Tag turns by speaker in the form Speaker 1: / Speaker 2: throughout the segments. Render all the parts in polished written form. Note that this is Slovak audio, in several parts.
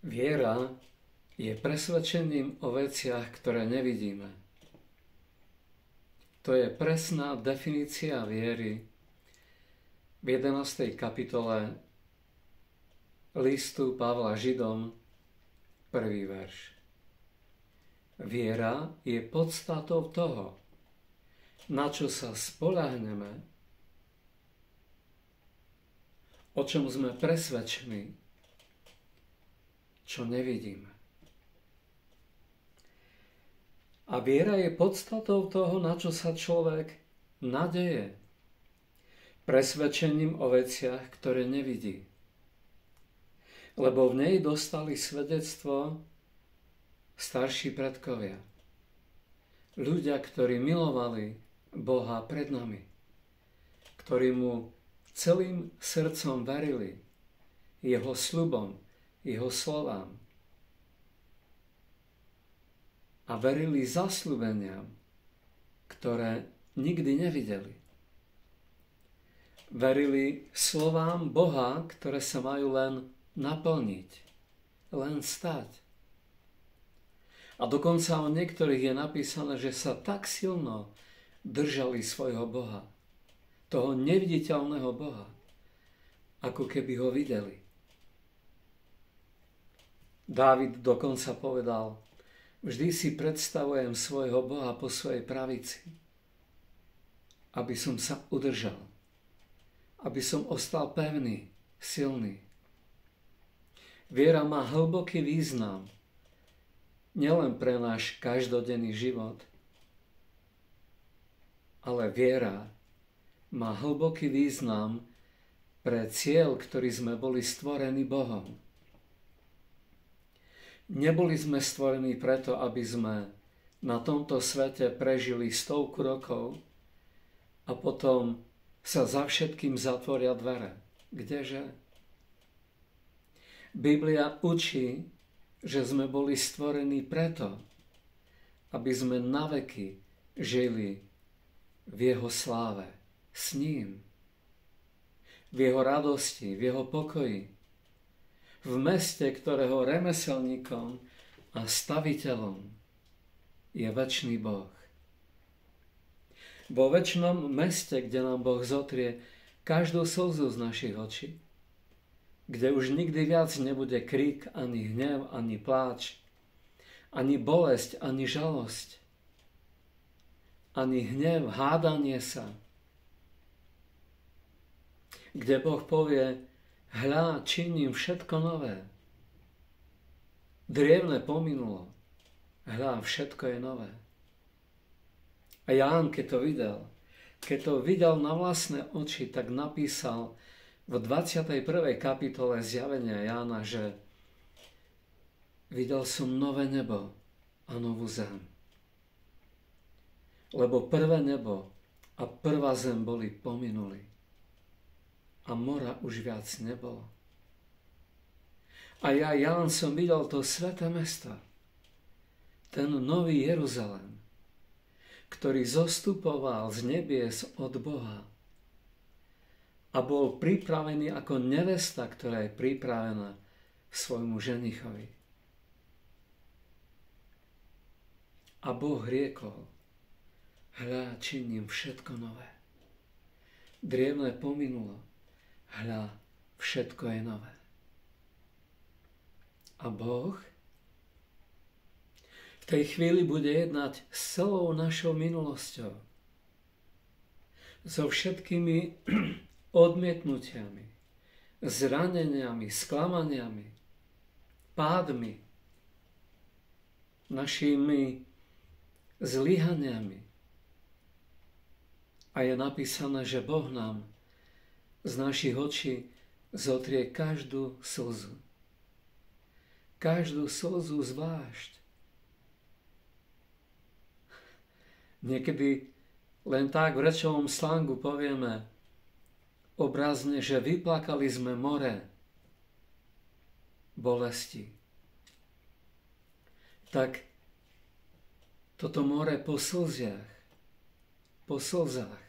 Speaker 1: Viera je presvedčením o veciach, ktoré nevidíme. To je presná definícia viery v 11. kapitole listu Pavla Židom, 1. verš. Viera je podstatou toho, na čo sa spoľahneme, o čom sme presvedčení, čo nevidíme. A viera je podstatou toho, na čo sa človek nadeje, presvedčením o veciach, ktoré nevidí. Lebo v nej dostali svedectvo starší predkovia. Ľudia, ktorí milovali Boha pred nami, ktorí mu celým srdcom verili jeho sľubom, jeho slovám a verili zasľúbeniam, ktoré nikdy nevideli. Verili slovám Boha, ktoré sa majú len naplniť, len stať. A dokonca o niektorých je napísané, že sa tak silno držali svojho Boha, toho neviditeľného Boha, ako keby ho videli. Dávid dokonca povedal: vždy si predstavujem svojho Boha po svojej pravici, aby som sa udržal, aby som ostal pevný, silný. Viera má hlboký význam nielen pre náš každodenný život, ale viera má hlboký význam pre cieľ, ktorý sme boli stvorení Bohom. Neboli sme stvorení preto, aby sme na tomto svete prežili 100 rokov a potom sa za všetkým zatvoria dvere. Kdeže? Biblia učí, že sme boli stvorení preto, aby sme naveky žili v jeho sláve, s ním, v jeho radosti, v jeho pokoji, v meste, ktorého remeselníkom a staviteľom je večný Boh. Vo večnom meste, kde nám Boh zotrie každú slzu z našich očí, kde už nikdy viac nebude krík, ani hnev, ani pláč, ani bolesť, ani žalosť, ani hnev, hádanie sa, kde Boh povie: hľa, činím všetko nové. Drievne pominulo, hľa, všetko je nové. A Ján, keď to videl na vlastné oči, tak napísal v 21. kapitole Zjavenia Jána, že videl som nové nebo a novú zem. Lebo prvé nebo a prvá zem boli pominuli a mora už viac nebolo. A ja, Ján, som videl to sväté mesto, ten nový Jeruzalém, ktorý zostupoval z nebies od Boha a bol pripravený ako nevesta, ktorá je pripravená svojmu ženichovi. A Boh riekol: hľa, činím všetko nové. Drievne pominulo, hľa, všetko je nové. A Boh v tej chvíli bude jednať s celou našou minulosťou, so všetkými odmietnutiami, zraneniami, sklamaniami, pádmi, našimi zlyhaniami. A je napísané, že Boh nám z našich očí zotrie každú slzu. Každú slzu zvlášť. Niekedy len tak v rečovom slangu povieme obrazne, že vyplakali sme more bolesti. Tak toto more po slzách, po slzách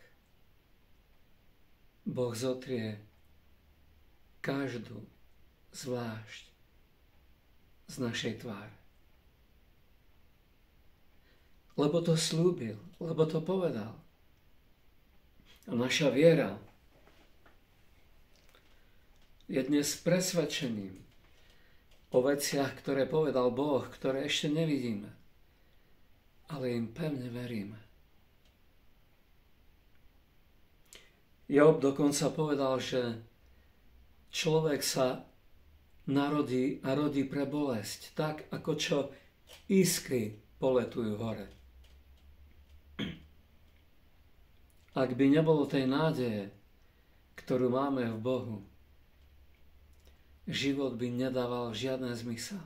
Speaker 1: Boh zotrie každú zvlášť. z našej tváre. Lebo to slúbil, lebo to povedal. A naša viera je dnes presvedčením o veciach, ktoré povedal Boh, ktoré ešte nevidíme, ale im pevne veríme. Job dokonca povedal, že človek sa narodí a rodí pre bolesť, tak ako čo iskry poletujú hore. Ak by nebolo tej nádeje, ktorú máme v Bohu, život by nedával žiaden zmysel.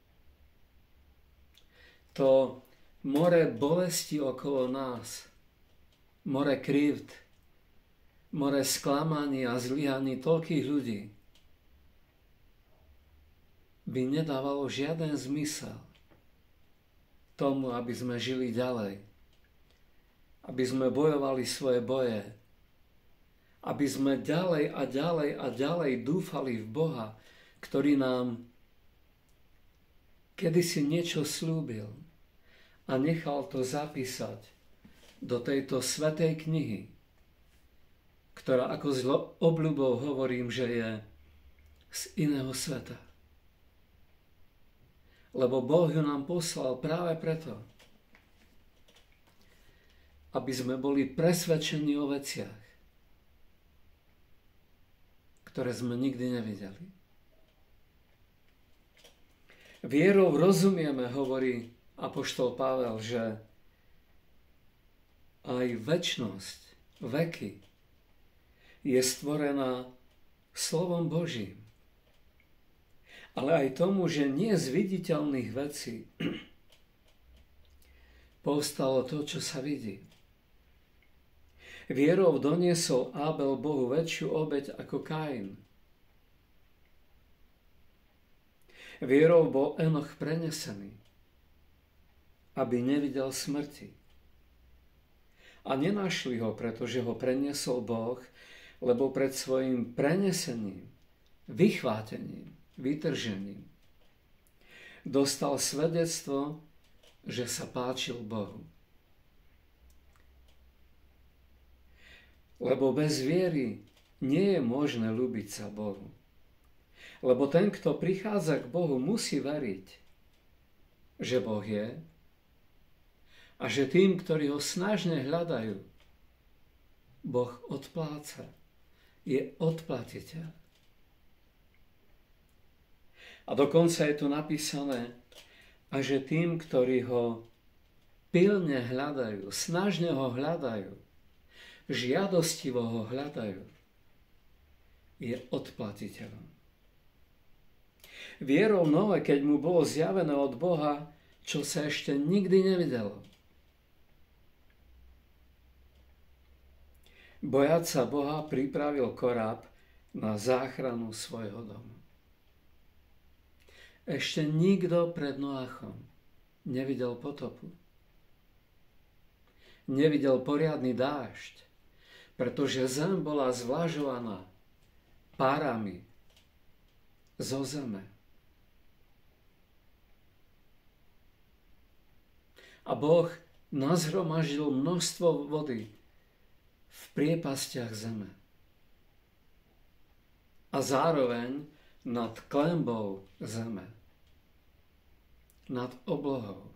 Speaker 1: To more bolesti okolo nás, more krivd, more sklamaní a zlyhaní toľkých ľudí by nedávalo žiaden zmysel tomu, aby sme žili ďalej, aby sme bojovali svoje boje, aby sme ďalej a ďalej a ďalej dúfali v Boha, ktorý nám kedysi niečo slúbil a nechal to zapísať do tejto svätej knihy, ktorá, ako s obľubou hovorím, že je z iného sveta. Lebo Boh ju nám poslal práve preto, aby sme boli presvedčení o veciach, ktoré sme nikdy nevideli. Vierou rozumieme, hovorí apoštol Pavel, že aj večnosť, veky, je stvorená slovom Božím. Ale aj tomu, že nie z viditeľných vecí povstalo to, čo sa vidí. Vierou doniesol Abel Bohu väčšiu obeť ako Kain. Vierou bol Enoch prenesený, aby nevidel smrti. A nenašli ho, pretože ho preniesol Boh, lebo pred svojim prenesením, vychvátením, vytržením dostal svedectvo, že sa páčil Bohu. Lebo bez viery nie je možné ľúbiť sa Bohu. Lebo ten, kto prichádza k Bohu, musí veriť, že Boh je a že tým, ktorí ho snažne hľadajú, Boh odpláca. Je odplatiteľ. A dokonca je tu napísané, a že tým, ktorí ho pilne hľadajú, snažne ho hľadajú, žiadostivo ho hľadajú, je odplatiteľom. Vierou Noé, keď mu bolo zjavené od Boha, čo sa ešte nikdy nevidelo. Bojať sa Boha pripravil koráb na záchranu svojho domu. Ešte nikto pred Noachom nevidel potopu. Nevidel poriadny dážď, pretože zem bola zvlažovaná párami zo zeme. A Boh nazhromaždil množstvo vody v priepastiach zeme. A zároveň nad klenbou zeme, nad oblohou.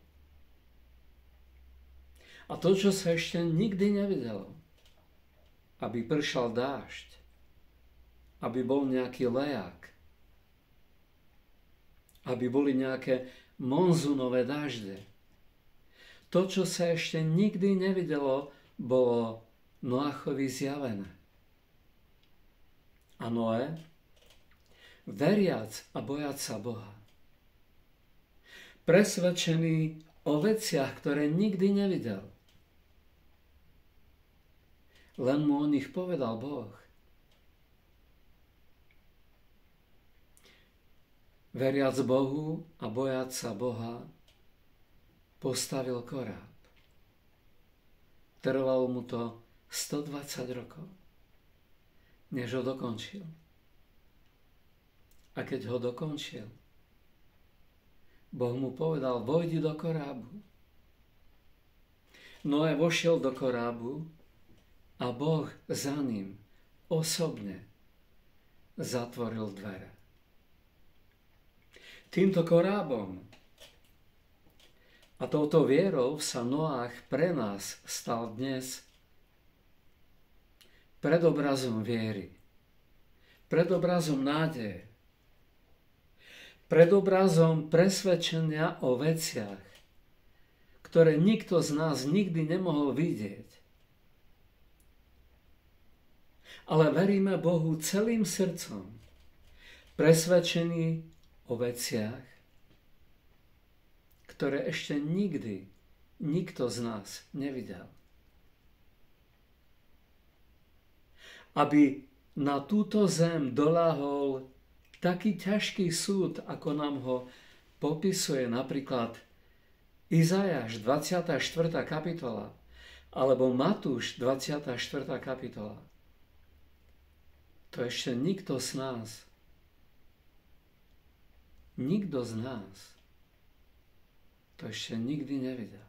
Speaker 1: A to, čo sa ešte nikdy nevidelo, aby pršal dážď, aby bol nejaký lejak, aby boli nejaké monzunové dážde. To, čo sa ešte nikdy nevidelo, bolo Noachovi zjavené. A Noé, veriac a bojať sa Boha, presvedčený o veciach, ktoré nikdy nevidel, len mu o nich povedal Boh. Veriac Bohu a bojať sa Boha, postavil koráb. Trvalo mu to 120 rokov, než ho dokončil. A keď ho dokončil, Boh mu povedal, vojdi do korábu. Noé vošiel do korábu a Boh za ním osobne zatvoril dvere. Týmto korábom a touto vierou sa Noách pre nás stal dnes predobrazom viery, predobrazom nádeje, predobrazom presvedčenia o veciach, ktoré nikto z nás nikdy nemohol vidieť. Ale veríme Bohu celým srdcom, presvedčení o veciach, ktoré ešte nikdy nikto z nás nevidel. Aby na túto zem doľahol taký ťažký súd, ako nám ho popisuje napríklad Izajáš 24. kapitola alebo Matúš 24. kapitola. To ešte nikto z nás to ešte nikdy nevidel.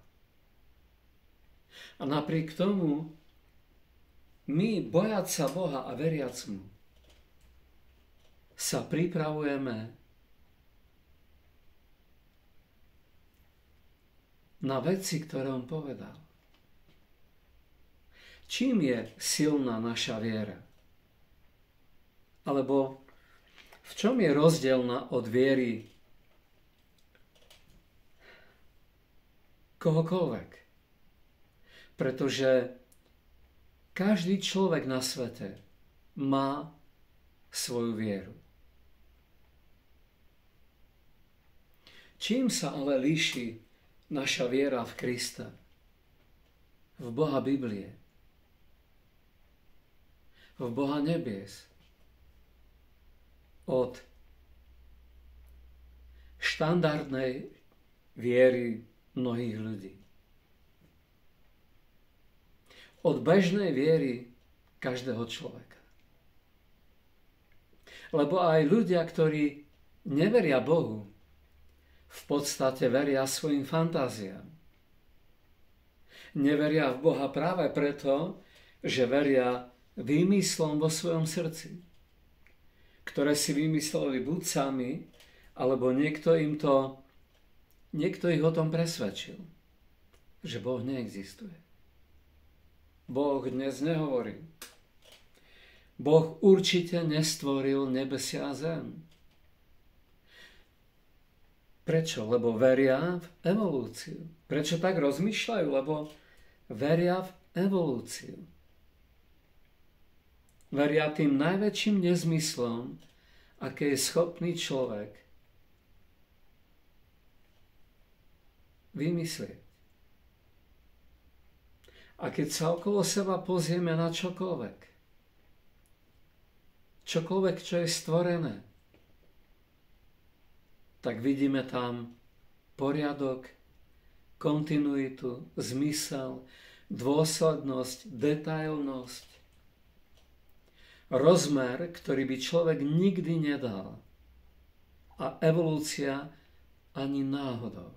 Speaker 1: A napriek tomu my, bojať sa Boha a veriac mu, sa pripravujeme na veci, ktoré on povedal. Čím je silná naša viera? Alebo v čom je rozdielna od viery kohokoľvek? Pretože každý človek na svete má svoju vieru. Čím sa ale líši naša viera v Krista, v Boha Biblie, v Boha nebies, od štandardnej viery mnohých ľudí. Od bežnej viery každého človeka. Lebo aj ľudia, ktorí neveria Bohu, v podstate veria svojim fantáziám. Neveria v Boha práve preto, že veria výmyslom vo svojom srdci, ktoré si vymysleli buď sami, alebo niekto ich o tom presvedčil, že Boh neexistuje. Boh dnes nehovorí. Boh určite nestvoril nebesia a zem. Prečo? Lebo veria v evolúciu. Prečo tak rozmýšľajú? Lebo veria v evolúciu. Veria tým najväčším nezmyslom, aké je schopný človek vymyslieť. A keď sa okolo seba pozrieme na čokoľvek, čo je stvorené, tak vidíme tam poriadok, kontinuitu, zmysel, dôslednosť, detailnosť, rozmer, ktorý by človek nikdy nedal. A evolúcia ani náhodou.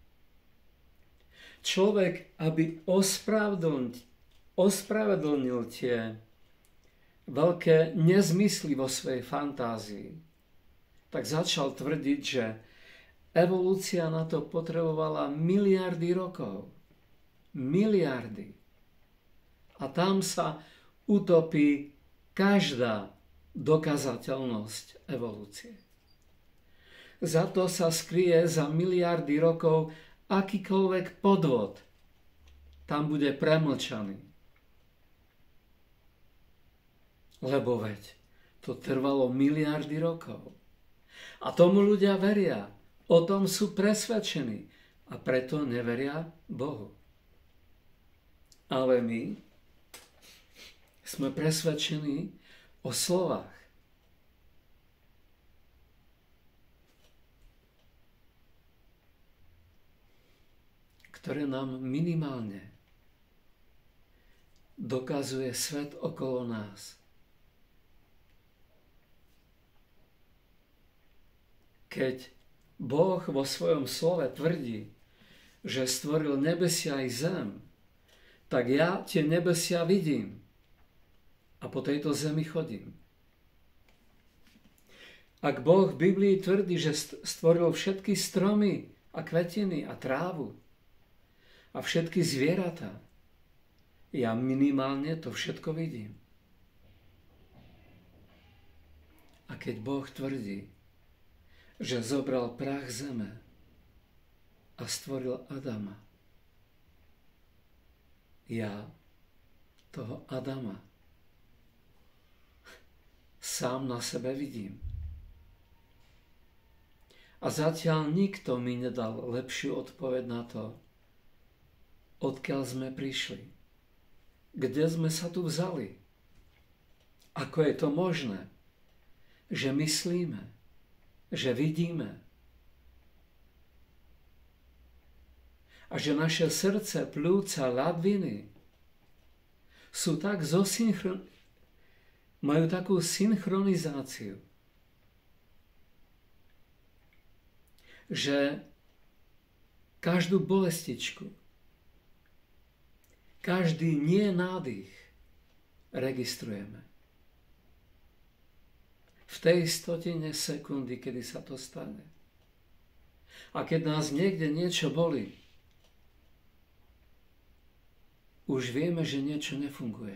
Speaker 1: Človek, aby ospravedlnil tie veľké nezmysly vo svojej fantázii, tak začal tvrdiť, že evolúcia na to potrebovala miliardy rokov. Miliardy. A tam sa utopí každá dokazateľnosť evolúcie. Za to sa skryje za miliardy rokov akýkoľvek podvod. Tam bude premlčaný. Lebo veď to trvalo miliardy rokov. A tomu ľudia veria. O tom sú presvedčení. A preto neveria Bohu. Ale my sme presvedčení o slovách. Ktoré nám minimálne dokazuje svet okolo nás. Keď Boh vo svojom slove tvrdí, že stvoril nebesia i zem, tak ja tie nebesia vidím a po tejto zemi chodím. Ak Boh v Biblii tvrdí, že stvoril všetky stromy a kvetiny a trávu a všetky zvieratá, ja minimálne to všetko vidím. A keď Boh tvrdí, že zobral prach zeme a stvoril Adama, ja toho Adama sám na sebe vidím. A zatiaľ nikto mi nedal lepšiu odpoveď na to, odkiaľ sme prišli, kde sme sa tu vzali, ako je to možné, že myslíme, že vidíme a že naše srdce, pľúca, ľadviny sú tak majú takú synchronizáciu, že každú bolestičku, každý nie nádych registrujeme. V tej 100 sekundy, kedy sa to stane. A keď nás niekde niečo bolí, už vieme, že niečo nefunguje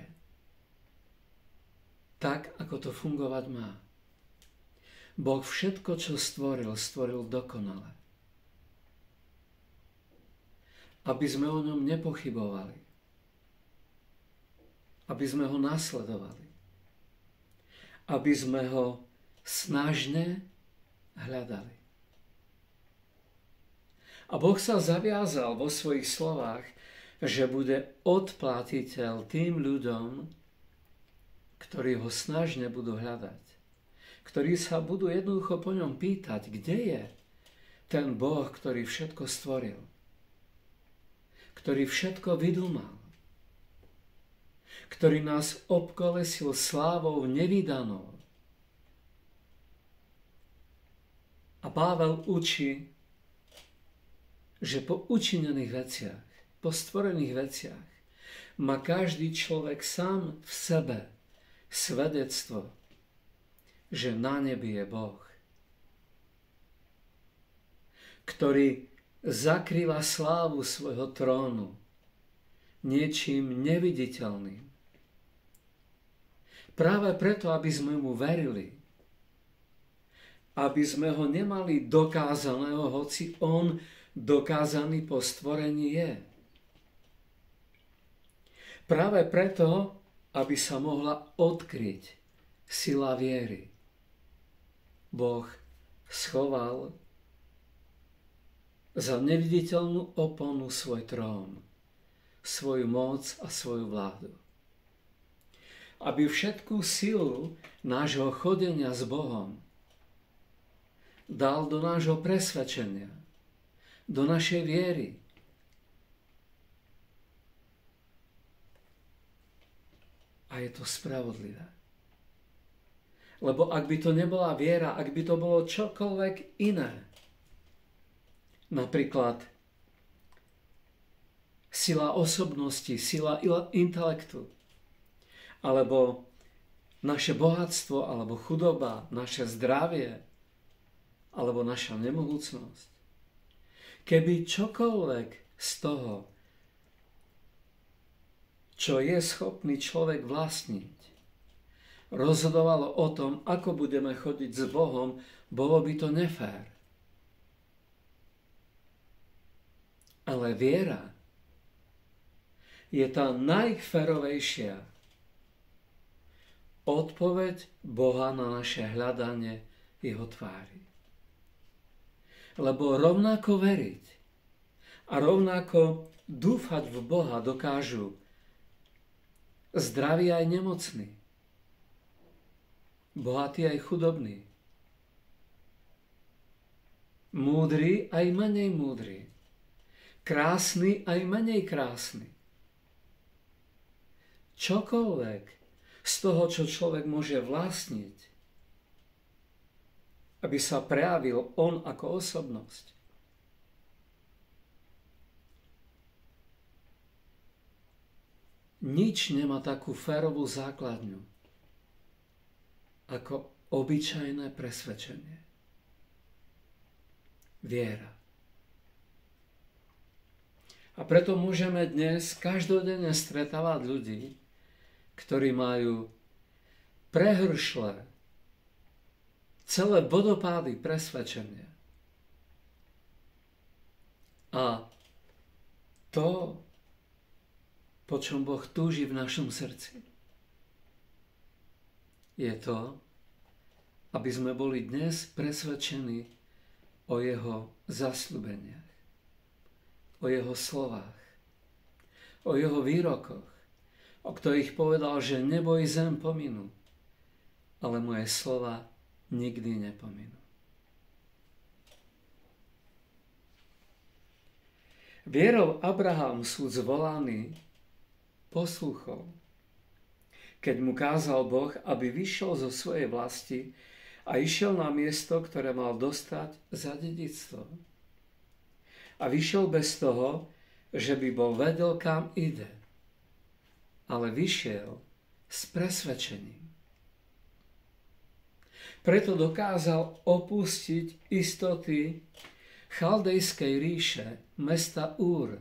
Speaker 1: tak, ako to fungovať má. Boh všetko, čo stvoril, stvoril dokonale. Aby sme o ňom nepochybovali. Aby sme ho nasledovali. Aby sme ho snažne hľadali. A Boh sa zaviazal vo svojich slovách, že bude odplatiteľ tým ľuďom, ktorí ho snažne budú hľadať. Ktorí sa budú jednoducho po ňom pýtať, kde je ten Boh, ktorý všetko stvoril. Ktorý všetko vydúmal. Ktorý nás obkolesil slávou nevydanou. A Pável učí, že po učinených veciach, po stvorených veciach má každý človek sám v sebe svedectvo, že na nebi je Boh, ktorý zakrýva slávu svojho trónu niečím neviditeľným. Práve preto, aby sme mu verili, aby sme ho nemali dokázaného, hoci on dokázaný po stvorení je. Práve preto, aby sa mohla odkryť sila viery, Boh schoval za neviditeľnú oponu svoj trón, svoju moc a svoju vládu. Aby všetkú silu nášho chodenia s Bohom dal do nášho presvedčenia, do našej viery. A je to spravodlivé. Lebo ak by to nebola viera, ak by to bolo čokoľvek iné, napríklad sila osobnosti, sila intelektu, alebo naše bohatstvo, alebo chudoba, naše zdravie, alebo naša nemohúcnosť. Keby čokoľvek z toho, čo je schopný človek vlastniť, rozhodovalo o tom, ako budeme chodiť s Bohom, bolo by to nefér. Ale viera je tá najférovejšia odpoveď Boha na naše hľadanie jeho tvári. Lebo rovnako veriť a rovnako dúfať v Boha dokážu zdraví aj nemocní, bohatí aj chudobní, múdri aj menej múdri, krásny aj menej krásny. Čokoľvek z toho, čo človek môže vlastniť, aby sa prejavil on ako osobnosť. Nič nemá takú férovú základňu ako obyčajné presvedčenie. Viera. A preto môžeme dnes každodenne stretávať ľudí, ktorí majú prehršle celé vodopády presvedčenia. A to, po čom Boh túži v našom srdci, je to, aby sme boli dnes presvedčení o jeho zasľúbeniach, o jeho slovách, o jeho výrokoch, o ktorých povedal, že nebo i zem pominú, ale moje slova nikdy nepominú. Vierou Abraham sú zvolaný poslúchol, keď mu kázal Boh, aby vyšiel zo svojej vlasti a išiel na miesto, ktoré mal dostať za dedičstvo. A vyšiel bez toho, že by bol vedel, kam ide, ale vyšiel s presvedčením. Preto dokázal opustiť istoty chaldejskej ríše, mesta Úr,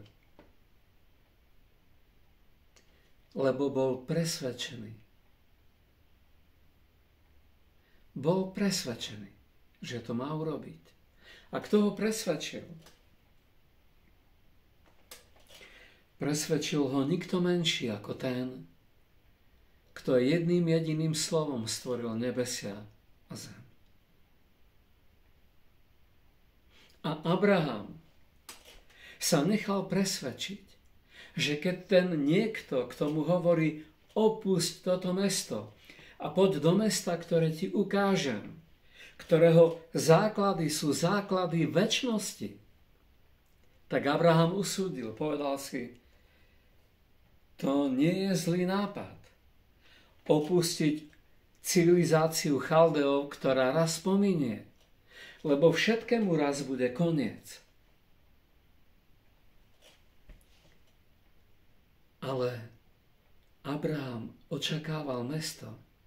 Speaker 1: lebo bol presvedčený. Bol presvedčený, že to má urobiť. A kto ho presvedčil? Presvedčil ho nikto menší ako ten, kto jedným jediným slovom stvoril nebesia a zem. A Abraham sa nechal presvedčiť, že keď ten niekto, kto mu hovorí opusť toto mesto a poď do mesta, ktoré ti ukážem, ktorého základy sú základy večnosti, tak Abraham usúdil, povedal si, to nie je zlý nápad. Opustiť civilizáciu Chaldeov, ktorá raz pominie, lebo všetkému raz bude koniec. Ale Abraham očakával mesto,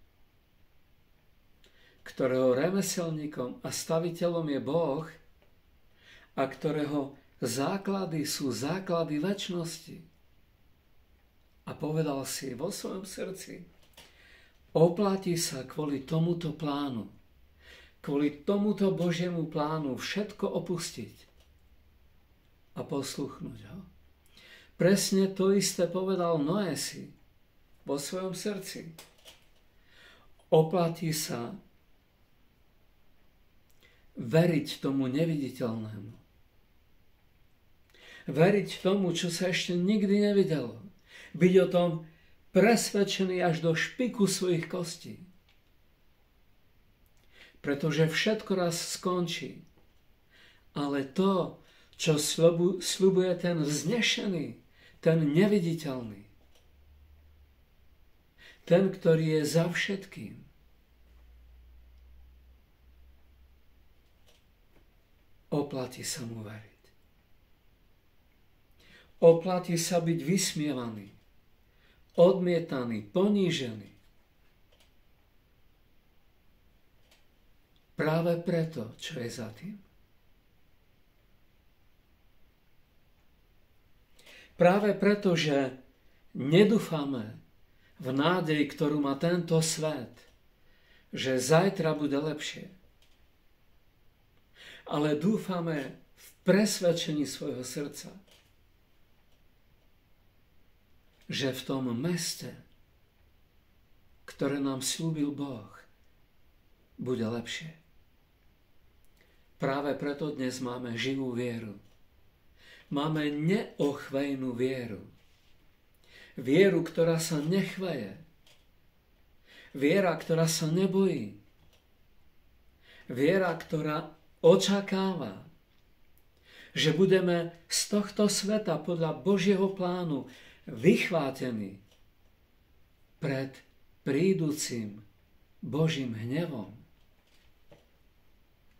Speaker 1: ktorého remeselníkom a staviteľom je Boh a ktorého základy sú základy večnosti. A povedal si vo svojom srdci, oplatí sa kvôli tomuto plánu, kvôli tomuto Božiemu plánu všetko opustiť a posluchnúť ho. Presne to isté povedal Noé si vo svojom srdci. Oplatí sa veriť tomu neviditeľnému. Veriť tomu, čo sa ešte nikdy nevidelo. Byť o tom presvedčený až do špiku svojich kostí. Pretože všetko raz skončí. Ale to, čo sľubuje ten vznešený, ten neviditeľný, ten, ktorý je za všetkým, oplatí sa mu veriť. Oplatí sa byť vysmievaný, odmietaný, ponížený. Práve preto, čo je za tým. Práve preto, že nedúfame v nádej, ktorú má tento svet, že zajtra bude lepšie. Ale dúfame v presvedčení svojho srdca, že v tom meste, ktoré nám sľúbil Boh, bude lepšie. Práve preto dnes máme živú vieru. Máme neochvejnú vieru. Vieru, ktorá sa nechveje. Viera, ktorá sa nebojí. Viera, ktorá očakáva, že budeme z tohto sveta podľa Božieho plánu vychvátení pred príducim Božím hnevom.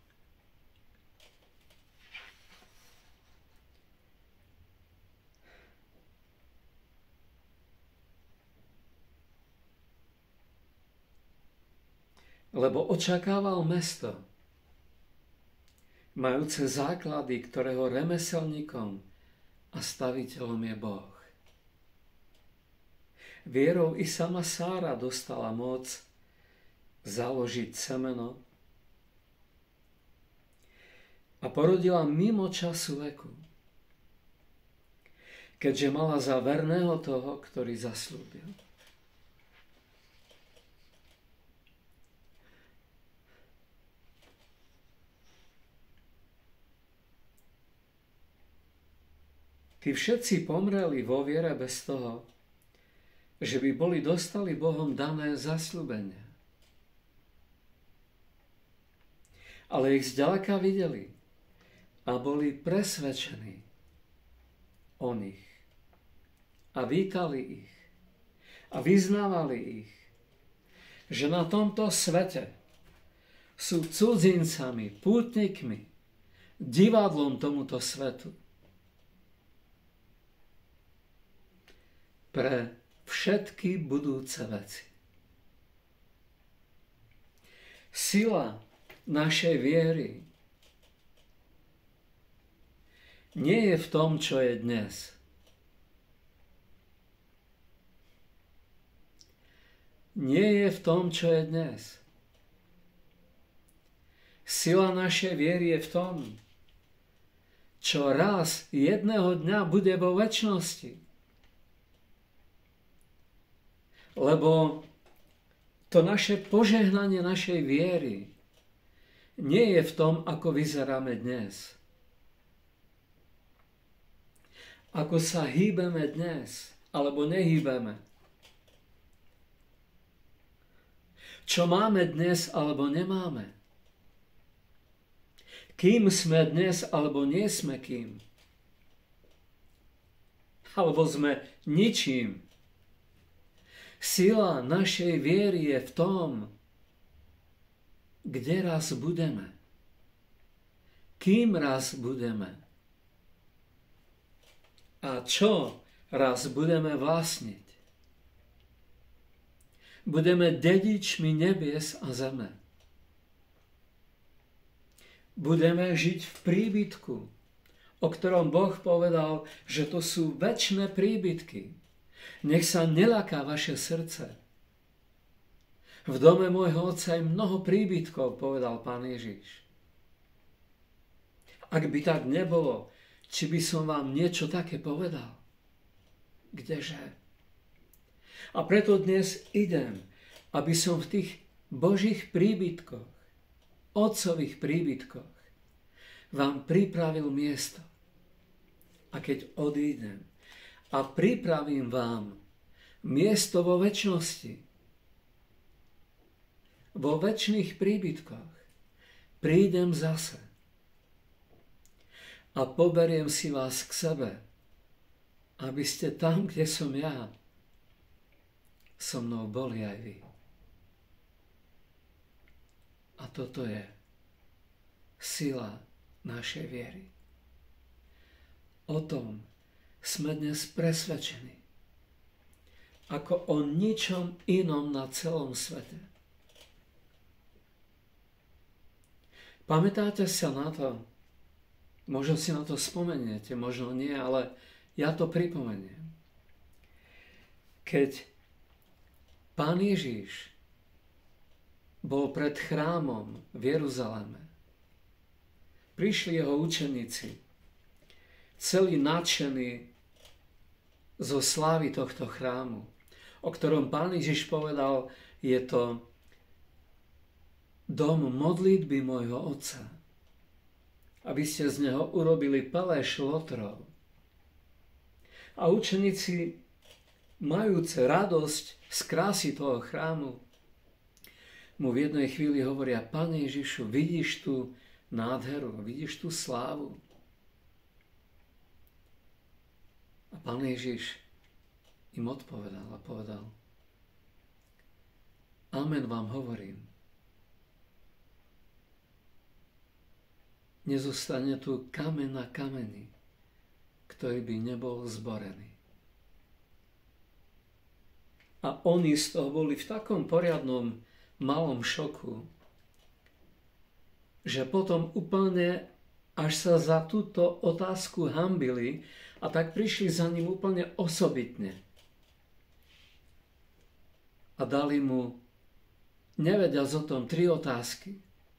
Speaker 1: lebo očakával mesto, majúce základy, ktorého remeselníkom a staviteľom je Boh. Vierou i sama Sára dostala moc založiť semeno a porodila mimo času veku, keďže mala za verného toho, ktorý zasľúbil. Tí všetci pomreli vo viere bez toho, že by boli dostali Bohom dané zasľúbenie. Ale ich zďaleka videli a boli presvedčení o nich a vítali ich a vyznávali ich, že na tomto svete sú cudzincami, pútnikmi, divadlom tomuto svetu. Pre všetky budúce veci. Sila našej viery nie je v tom, čo je dnes. Nie je v tom, čo je dnes. Sila našej viery je v tom, čo raz jedného dňa bude vo večnosti. Lebo to naše požehnanie našej viery nie je v tom, ako vyzeráme dnes. Ako sa hýbeme dnes, alebo nehýbeme. Čo máme dnes, alebo nemáme. Kým sme dnes, alebo nie sme kým. Alebo sme ničím. Sila našej viery je v tom, kde raz budeme. Kým raz budeme. A čo raz budeme vlastniť. Budeme dedičmi nebies a zeme. Budeme žiť v príbytku, o ktorom Boh povedal, že to sú večné príbytky. Nech sa neľaká vaše srdce. V dome môjho otca je mnoho príbytkov, povedal Pán Ježiš. Ak by tak nebolo, či by som vám niečo také povedal? Kdeže? A preto dnes idem, aby som v tých Božích príbytkoch, otcových príbytkoch, vám pripravil miesto. A keď odídem, a pripravím vám miesto vo večnosti, vo večných príbytkoch, prídem zase a poberiem si vás k sebe, aby ste tam, kde som ja, so mnou boli aj vy. A toto je sila našej viery. O tom sme dnes presvedčení, ako o ničom inom na celom svete. Pamätáte sa na to? Možno si na to spomeniete, možno nie, ale ja to pripomeniem. Keď Pán Ježiš bol pred chrámom v Jeruzaleme, prišli jeho učeníci, celí nadšení zo slávy tohto chrámu, o ktorom Pán Ježiš povedal, je to dom modlitby môjho Otca, aby ste z neho urobili paléš lotrov. A učeníci, majúce radosť z krásy toho chrámu, mu v jednej chvíli hovoria: Pane Ježišu, vidíš tú nádheru, vidíš tú slávu? A Pán Ježiš im odpovedal a povedal: Amen vám hovorím. Nezostane tu kameň na kameni, ktorý by nebol zborený. A oni z toho boli v takom poriadnom malom šoku, že potom úplne až sa za túto otázku hanbili a tak prišli za ním úplne osobitne. A dali mu, nevediac o tom, 3 otázky.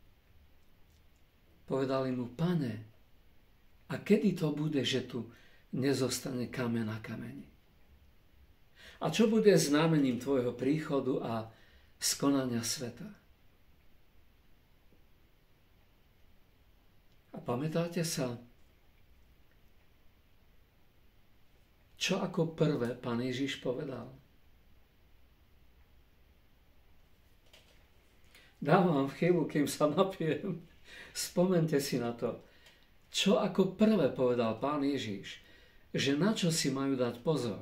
Speaker 1: Povedali mu: Pane, a kedy to bude, že tu nezostane kameň na kameni? A čo bude znamením tvojho príchodu a skonania sveta? A pamätáte sa, čo ako prvé Pán Ježiš povedal? Dám vám chvíľu, kým sa napijem. Spomente si na to. Čo ako prvé povedal Pán Ježiš? Že na čo si majú dať pozor?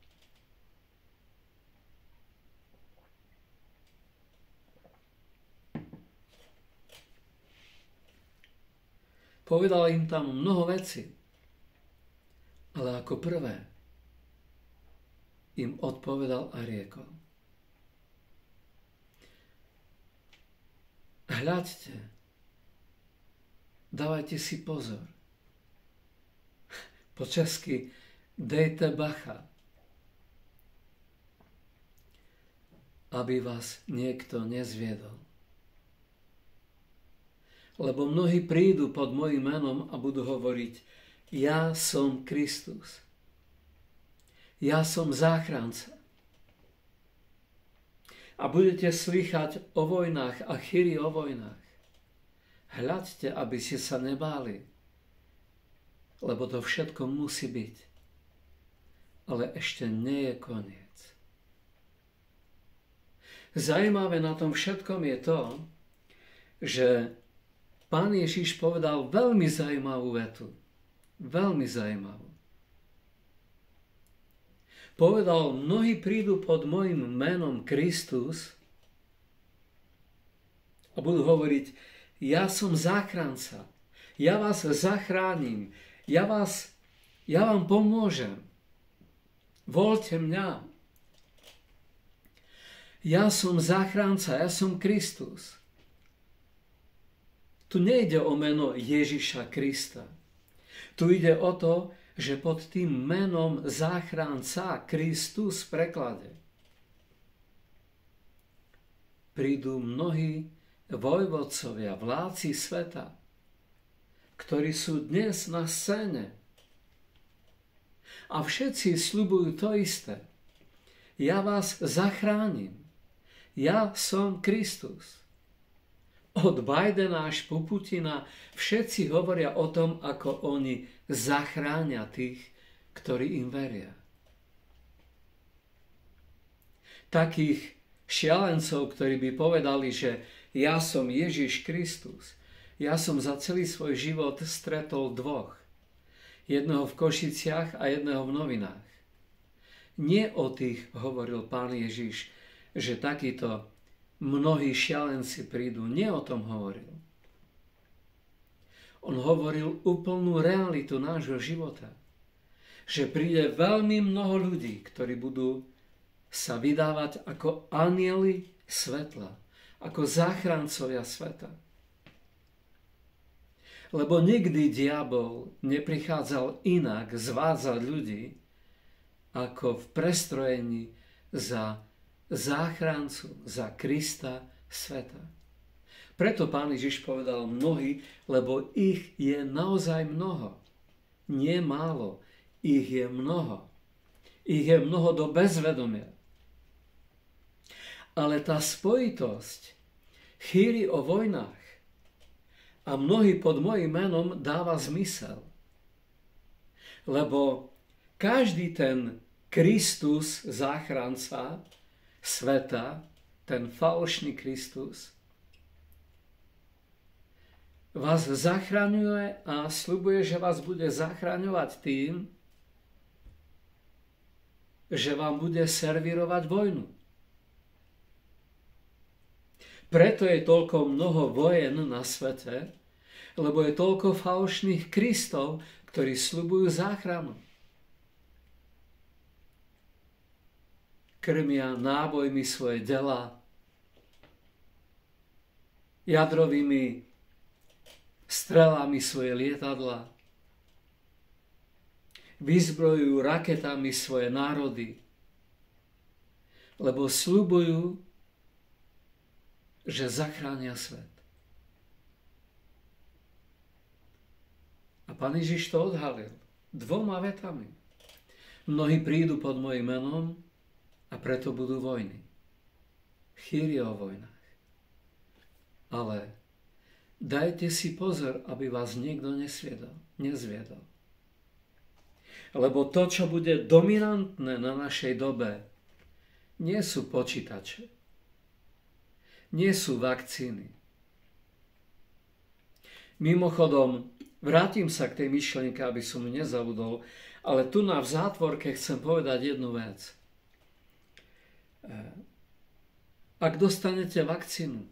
Speaker 1: Povedal im tam mnoho vecí, ale ako prvé im odpovedal a riekol: Hľaďte, dávajte si pozor. Po česky dejte bacha, aby vás niekto nezviedol. Lebo mnohí prídu pod mojím menom a budú hovoriť: Ja som Kristus. Ja som záchranca. A budete slychať o vojnách a chýry o vojnách. Hľaďte, aby ste sa nebáli, lebo to všetko musí byť. Ale ešte nie je koniec. Zajímavé na tom všetkom je to, že Pán Ježiš povedal veľmi zaujímavú vetu. Veľmi zaujímavú. Povedal: Mnohí prídu pod mojím menom Kristus a budú hovoriť: Ja som záchranca. Ja vás zachránim. Ja vám pomôžem. Voľte mňa. Ja som záchranca. Ja som Kristus. Tu nejde o meno Ježiša Krista. Tu ide o to, že pod tým menom záchranca, Kristus v preklade, prídu mnohí vojvodcovia, vládci sveta, ktorí sú dnes na scéne. A všetci sľubujú to isté. Ja vás zachránim. Ja som Kristus. Od Bidena až po Putina všetci hovoria o tom, ako oni zachránia tých, ktorí im veria. Takých šialencov, ktorí by povedali, že ja som Ježiš Kristus, ja som za celý svoj život stretol 2. Jedného v Košiciach a jedného v Novinách. Nie o tých hovoril Pán Ježiš, že takíto mnohí šialenci prídu. Nie o tom hovoril. On hovoril úplnú realitu nášho života. Že príde veľmi mnoho ľudí, ktorí budú sa vydávať ako anjeli svetla, ako záchrancovia sveta. Lebo nikdy diabol neprichádzal inak zvádzať ľudí, ako v prestrojení za záchrancu, za Krista sveta. Preto Pán Ježiš povedal mnohí, lebo ich je naozaj mnoho. Nie málo, ich je mnoho. Ich je mnoho do bezvedomia. Ale tá spojitosť chýry o vojnách a mnohí pod mojím menom dáva zmysel. Lebo každý ten Kristus, záchranca sveta, ten falošný Kristus, vás zachraňuje a sľubuje, že vás bude zachraňovať tým, že vám bude servírovať vojnu. Preto je toľko mnoho vojen na svete, lebo je toľko falošných Kristov, ktorí sľubujú záchranu. Krmia nábojmi svoje delá, jadrovými strelami svoje lietadla, vyzbrojujú raketami svoje národy, lebo sľubujú, že zachránia svet. A Pán Ježiš to odhalil 2 vetami. Mnohí prídu pod mojim menom a preto budú vojny. Chýrie o vojnách. Ale dajte si pozor, aby vás niekto nezviedol. Lebo to, čo bude dominantné na našej dobe, nie sú počítače, nie sú vakcíny. Mimochodom, vrátim sa k tej myšlienke, aby som ju nezabudol, ale tu v zátvorke chcem povedať jednu vec. Ak dostanete vakcínu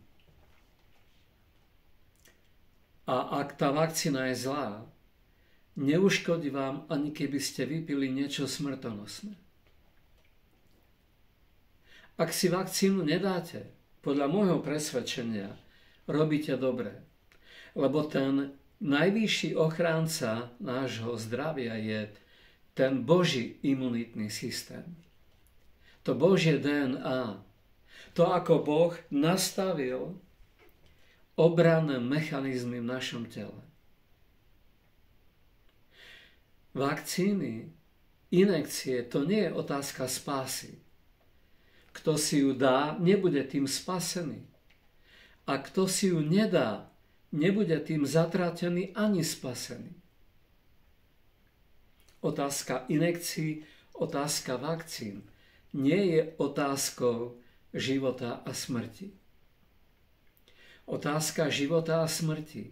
Speaker 1: a ak tá vakcína je zlá, neuškodí vám, ani keby ste vypili niečo smrtonosné. Ak si vakcínu nedáte, podľa môjho presvedčenia, robíte dobre. Lebo ten najvyšší ochránca nášho zdravia je ten Boží imunitný systém. To Božie DNA. To, ako Boh nastavil obranné mechanizmy v našom tele. Vakcíny, injekcie, to nie je otázka spásy. Kto si ju dá, nebude tým spasený. A kto si ju nedá, nebude tým zatratený ani spasený. Otázka injekcií, otázka vakcín nie je otázkou života a smrti. Otázka života a smrti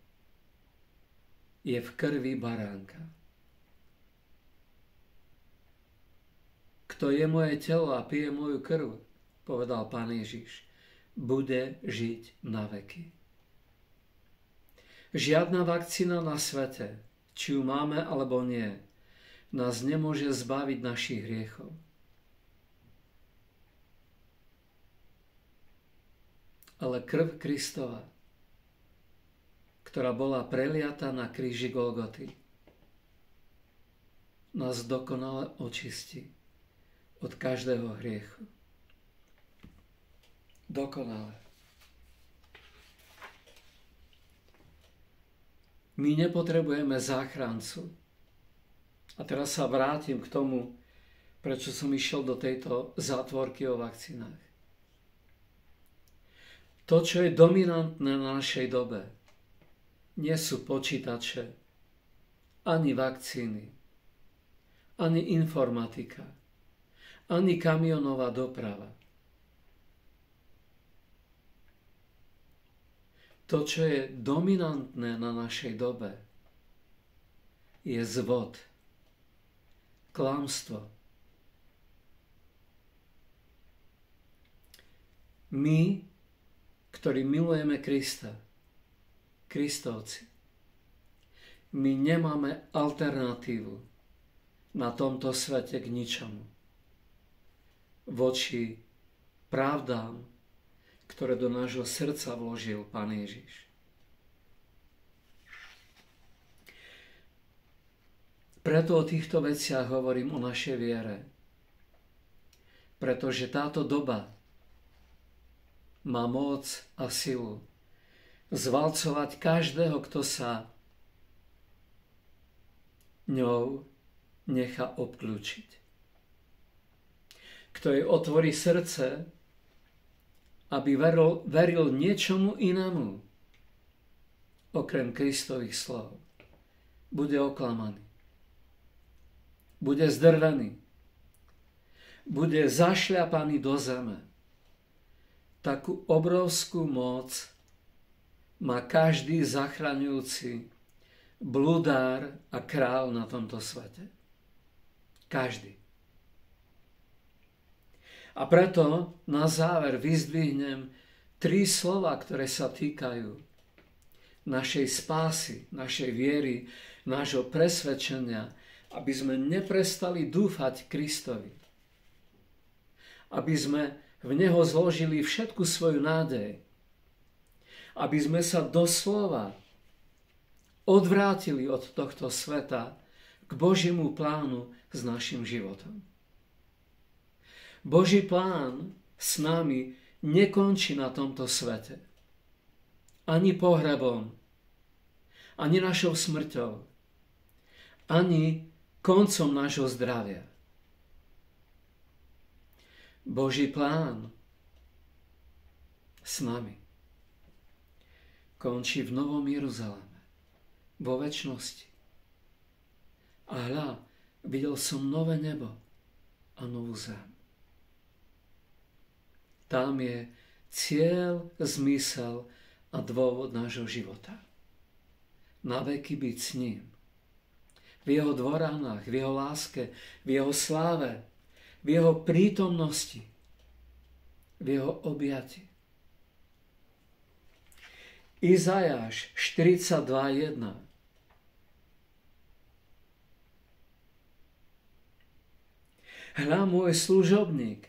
Speaker 1: je v krvi baránka. Kto je moje telo a pije moju krv, povedal Pán Ježiš, bude žiť na veky. Žiadna vakcína na svete, či ju máme alebo nie, nás nemôže zbaviť našich hriechov. Ale krv Kristova, ktorá bola preliata na kríži Golgoty, nás dokonale očistí od každého hriechu. Dokonale. My nepotrebujeme záchrancu. A teraz sa vrátim k tomu, prečo som išiel do tejto zátvorky o vakcínach. To, čo je dominantné na našej dobe, nie sú počítače, ani vakcíny, ani informatika, ani kamionová doprava. To, čo je dominantné na našej dobe, je zvod, klamstvo. My, ktorí milujeme Krista, Kristovci, my nemáme alternatívu na tomto svete k ničomu voči pravdám, ktoré do nášho srdca vložil Pán Ježiš. Preto o týchto veciach hovorím o našej viere. Pretože táto doba má moc a silu zvalcovať každého, kto sa ňou nechá obklúčiť. Kto jej otvorí srdce, aby veril niečomu inému, okrem Kristových slov, bude oklamaný. Bude zdrvený. Bude zašľapaný do zeme. Takú obrovskú moc má každý zachraňujúci bludár a král na tomto svete. Každý. A preto na záver vyzdvihnem 3 slova, ktoré sa týkajú našej spásy, našej viery, nášho presvedčenia, aby sme neprestali dúfať Kristovi. Aby sme v Neho zložili všetku svoju nádej. aby sme sa doslova odvrátili od tohto sveta k Božiemu plánu s našim životom. Boží plán s nami nekončí na tomto svete. Ani pohrebom, ani našou smrťou, ani koncom nášho zdravia. Boží plán s nami končí v Novom Jeruzaleme, vo večnosti. A hľa, videl som nové nebo a novú zem. Tam je cieľ, zmysel a dôvod nášho života. Na veky byť s ním. V jeho dvoránach, v jeho láske, v jeho sláve, v jeho prítomnosti, v jeho objati. Izajáš 42:1. Hľa, môj služobník,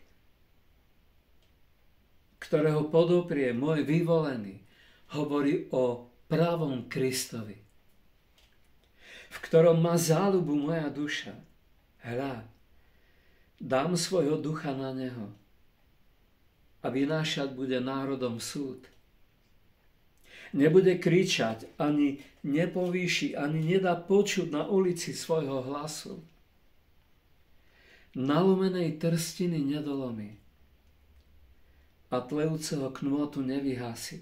Speaker 1: ktorého podoprie môj vyvolený, hovorí o pravom Kristovi, v ktorom má záľubu moja duša. Hľa, dám svojho ducha na neho a vynášať bude národom súd. Nebude kričať, ani nepovýši, ani nedá počuť na ulici svojho hlasu. Nalomenej trstiny nedolomí a tlejúceho knôtu nevyhasí.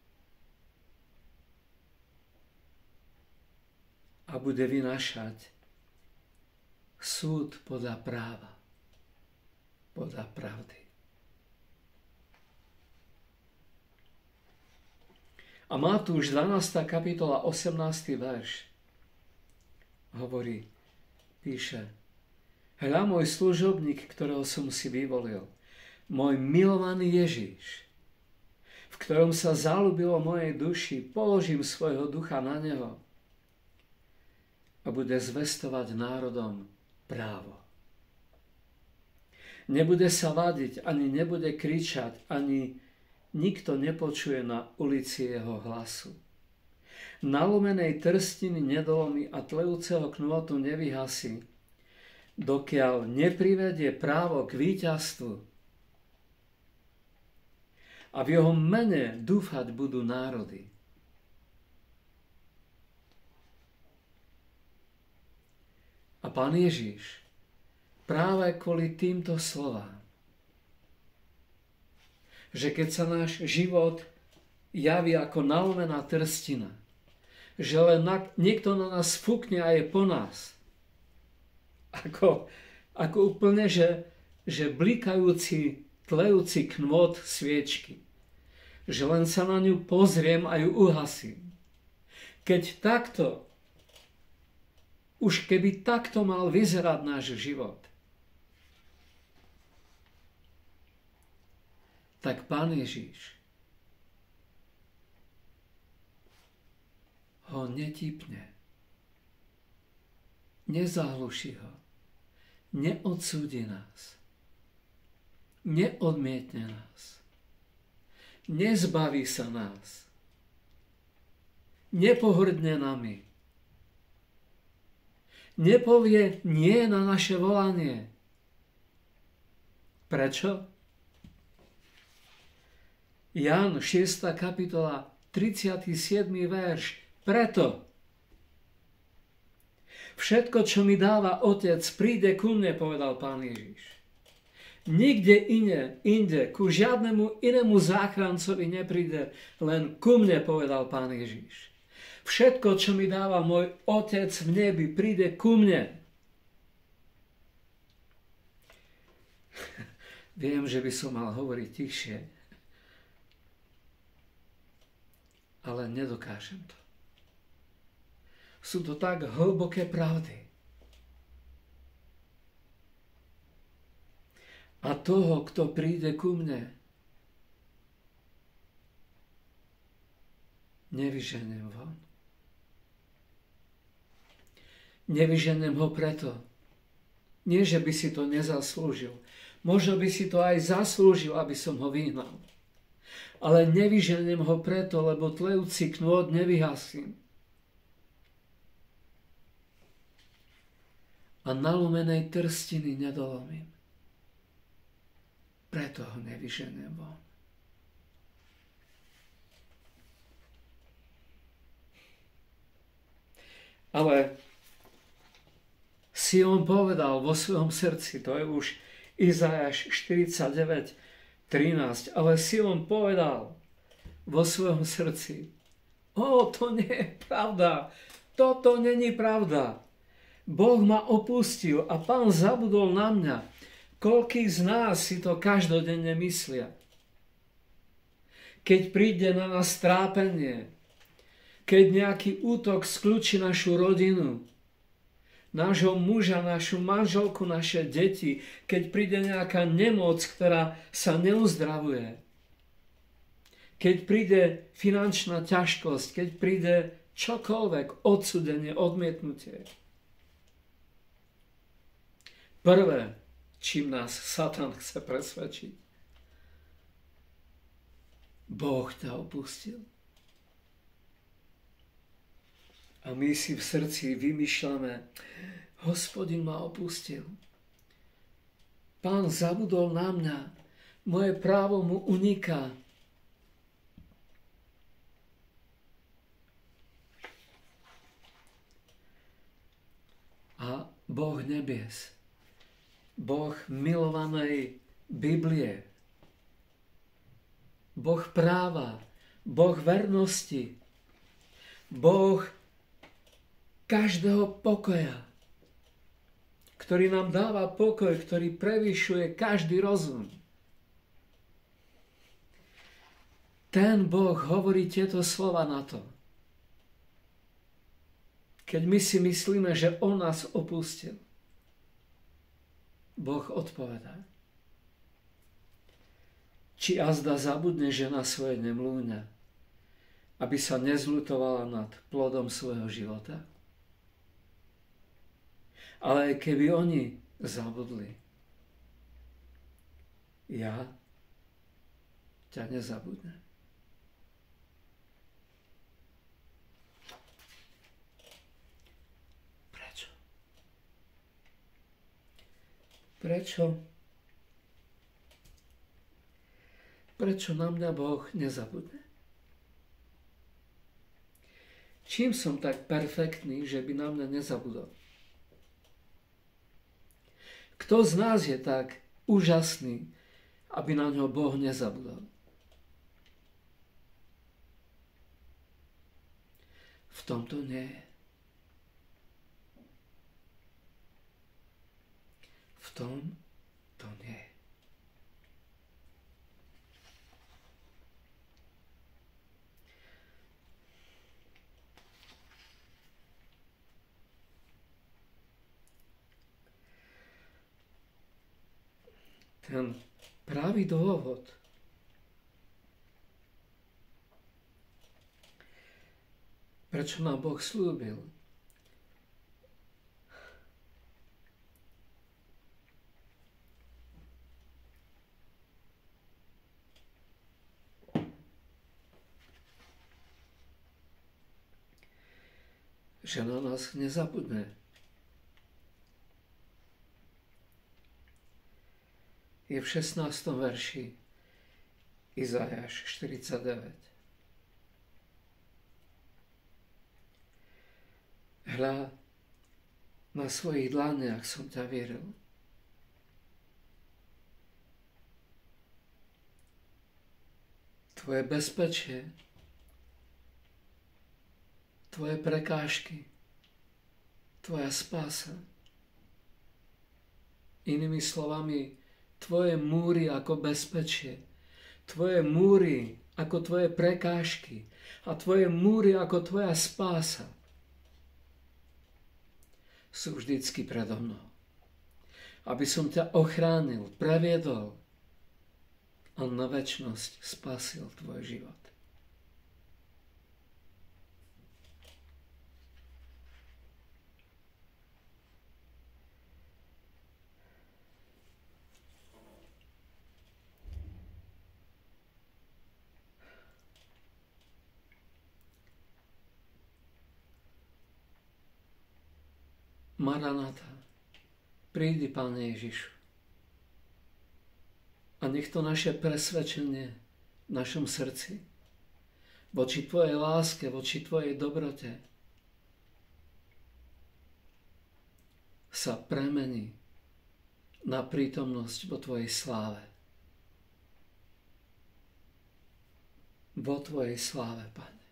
Speaker 1: A bude vynášať súd podľa práva, podľa pravdy. A Matúš 12. kapitola 18. verš hovorí, píše: Hľa, môj služobník, ktorého som si vyvolil, môj milovaný Ježíš, v ktorom sa zaľúbilo mojej duši, položím svojho ducha na neho a bude zvestovať národom právo. Nebude sa vadiť, ani nebude kričať, ani nikto nepočuje na ulici jeho hlasu. Nalomenej trstiny nedolomí a tlejúceho knôtu nevyhasí, dokiaľ neprivedie právo k víťazstvu. A v jeho mene dúfať budú národy. A Pán Ježíš práve kvôli týmto slovám, že keď sa náš život javí ako nalomená trstina, že len niekto na nás fúkne a je po nás, ako úplne, že blikajúci, tlejúci knôt sviečky, že len sa na ňu pozriem a ju uhasím. Keď takto, už keby takto mal vyzerať náš život, tak Pán Ježíš ho netipne, nezahluší ho, neodsúdi nás, neodmietne nás, nezbaví sa nás, nepohrdne nami, nepovie nie na naše volanie. Prečo? Ján 6. kapitola 37. verš. Preto všetko, čo mi dáva Otec, príde ku mne, povedal Pán Ježiš. Nikde inde, ku žiadnemu inému záchrancovi nepríde, len ku mne, povedal Pán Ježiš. Všetko, čo mi dáva môj Otec v nebi, príde ku mne. Viem, že by som mal hovoriť tichšie, ale nedokážem to. Sú to tak hlboké pravdy. A toho, kto príde ku mne, nevyženiem von. Nevyženiem ho preto. Nie, že by si to nezaslúžil. Možno by si to aj zaslúžil, aby som ho vyhnal. ale nevyženiem ho preto, lebo tlejúci knôt nevyhasím. A nalomenej trstiny nedolomím. Preto ho nevyženiem von. Ale si on povedal vo svojom srdci, to je už Izajáš 49:13, ale si on povedal vo svojom srdci, to nie je pravda, toto není pravda. Boh ma opustil a Pán zabudol na mňa. Koľký z nás si to každodenne myslia? Keď príde na nás trápenie, keď nejaký útok skľúči našu rodinu, nášho muža, našu manželku, naše deti, keď príde nejaká nemoc, ktorá sa neuzdravuje, keď príde finančná ťažkosť, keď príde čokoľvek, odsúdenie, odmietnutie. Prvé, čím nás Satan chce presvedčiť, Boh ťa opustil. A my si v srdci vymýšľame, Hospodin ma opustil. Pán zabudol na mňa, moje právo mu uniká. A Boh nebies, Boh milovanej Biblie, Boh práva, Boh vernosti, Boh každého pokoja, ktorý nám dáva pokoj, ktorý prevyšuje každý rozum. Ten Boh hovorí tieto slova na to. Keď my si myslíme, že on nás opustil, Boh odpovedá. Či azda zabudne žena svoje nemluvňa, aby sa nezľutovala nad plodom svojho života? Ale aj keby oni zabudli, ja ťa nezabudnem. Prečo? Prečo? Prečo na mňa Boh nezabudne? Čím som tak perfektný, že by na mňa nezabudol? Kto z nás je tak úžasný, aby na ňo Boh nezabudol? V tomto nie je. V tom to nie je. Ten pravý dôvod, prečo nám Boh slúbil, že na nás nezabudne. Je v 16. verši Izajáš 49. Hľa, na svojich dlaniach som ťa vyril. Tvoje bezpečie, tvoje prekážky, tvoja spása. Inými slovami, tvoje múry ako bezpečie, tvoje múry ako tvoje prekážky a tvoje múry ako tvoja spása sú vždycky predo mnou. Aby som ťa ochránil, previedol a na večnosť spasil tvoj život. Maranata, prídi, Pane Ježišu. A nech to naše presvedčenie v našom srdci voči Tvojej láske, voči Tvojej dobrote sa premení na prítomnosť vo Tvojej sláve. Vo Tvojej sláve, Pane.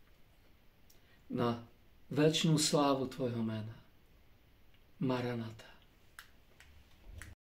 Speaker 1: Na večnú slávu Tvojho mena. Maranata.